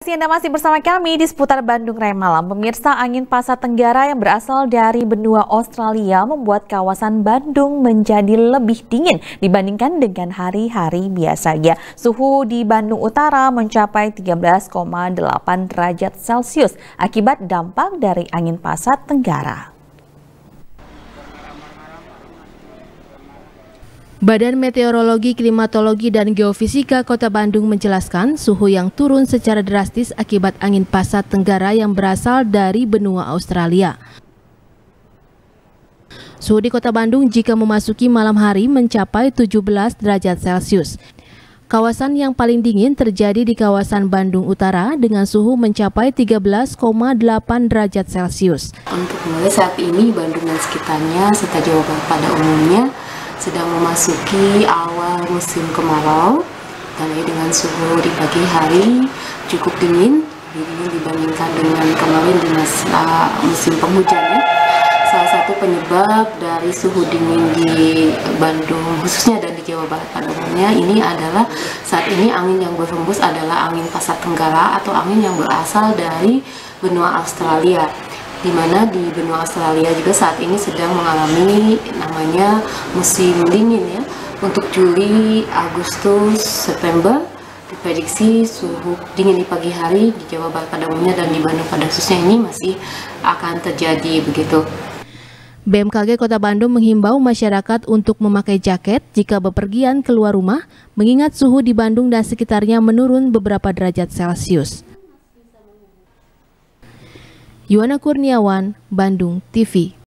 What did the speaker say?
Anda masih bersama kami di seputar Bandung Raya Malam. Pemirsa, angin pasat tenggara yang berasal dari benua Australia membuat kawasan Bandung menjadi lebih dingin dibandingkan dengan hari-hari biasanya. Suhu di Bandung Utara mencapai 13,8 derajat Celcius akibat dampak dari angin pasat tenggara. Badan Meteorologi, Klimatologi, dan Geofisika Kota Bandung menjelaskan suhu yang turun secara drastis akibat angin pasat tenggara yang berasal dari benua Australia. Suhu di Kota Bandung jika memasuki malam hari mencapai 17 derajat Celcius. Kawasan yang paling dingin terjadi di kawasan Bandung Utara dengan suhu mencapai 13,8 derajat Celcius. Untuk mulai saat ini Bandung dan sekitarnya serta Jawa Barat pada umumnya sedang memasuki awal musim kemarau, dan dengan suhu di pagi hari cukup dingin, lebih dingin dibandingkan dengan kemarin di masa musim penghujan. Salah satu penyebab dari suhu dingin di Bandung khususnya dan di Jawa Barat pada umumnya ini adalah saat ini angin yang berhembus adalah angin pasat tenggara atau angin yang berasal dari benua Australia, di mana di benua Australia juga saat ini sedang mengalami namanya musim dingin ya. Untuk Juli, Agustus, September diprediksi suhu dingin di pagi hari di Jawa Barat pada umumnya dan di Bandung pada khususnya ini masih akan terjadi begitu. BMKG Kota Bandung menghimbau masyarakat untuk memakai jaket jika bepergian keluar rumah, mengingat suhu di Bandung dan sekitarnya menurun beberapa derajat Celcius. Yuwana Kurniawan, Bandung TV.